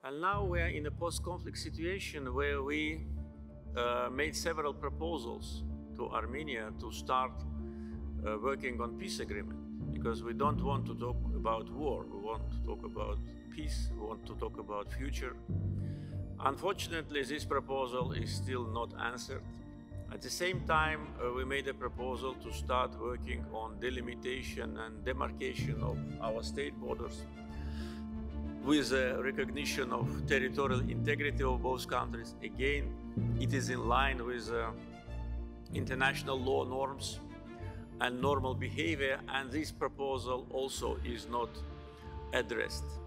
And now we are in a post-conflict situation where we made several proposals to Armenia to start working on peace agreement, because we don't want to talk about war, we want to talk about peace, we want to talk about future. Unfortunately, this proposal is still not answered. At the same time, we made a proposal to start working on delimitation and demarcation of our state borders with a recognition of territorial integrity of both countries. Again, it is in line with international law norms and normal behavior, and this proposal also is not addressed.